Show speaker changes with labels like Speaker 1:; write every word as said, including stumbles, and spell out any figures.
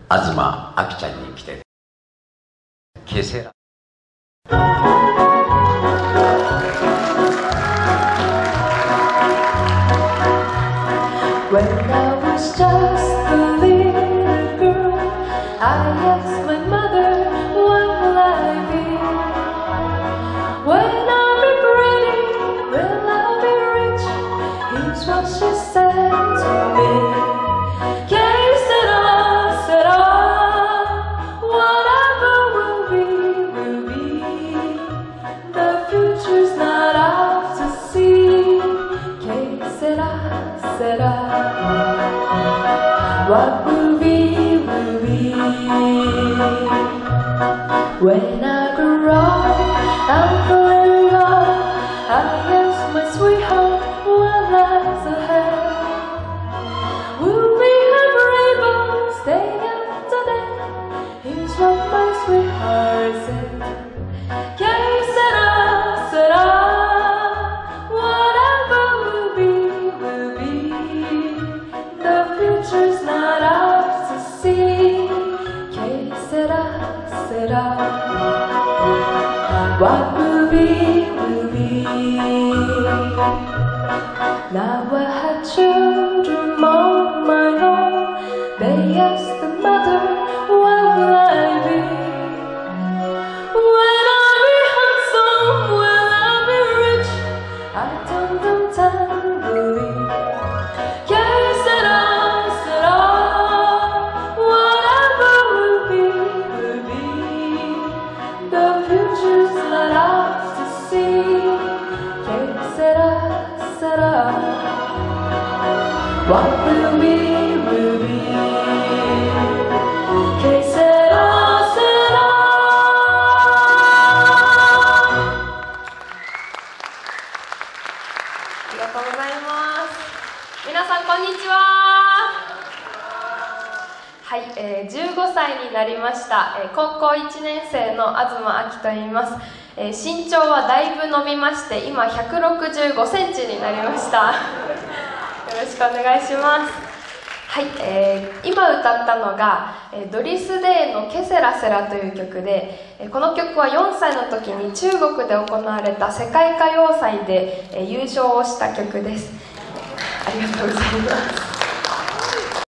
Speaker 1: 東あきちゃんに来てケセラ
Speaker 2: When I was just a little girl, I asked my mother, what will I be? When I'll be pretty, will I be rich? Here's what she said to me. Que sera, sera, whatever will be, will be. The future's not ours to see. Que sera, sera. What will be, will be. When I grow up, I'm falling in love. I ask my sweetheart, what lies ahead? Will we have rainbows day after day? Here's what my sweetheart said. Que sera, sera. Whatever will be, will be. The future's not ours to see. Que sera, sera. What will be, will be. Now I had children of my own. They asked the mother, what will I be? When I be handsome, will I be rich? I told them tenderly. Que sera, sera. Whatever will be, will be. The future's not ours to see. Que sera, sera. What will be, will be. Que sera, sera. ありがとうございます。皆さんこんにちは。はい、えー、じゅうごさいになりました、えー、高校いちねん生の東あきと言います。えー、身長はだいぶ伸びまして今ひゃくろくじゅうごセンチになりましたよろしくお願いします。はい、えー、今歌ったのが、えー、ドリス・デイのケセラセラという曲で、えー、この曲はよんさいの時に中国で行われた世界歌謡祭で、えー、優勝をした曲です。ありがとうございます。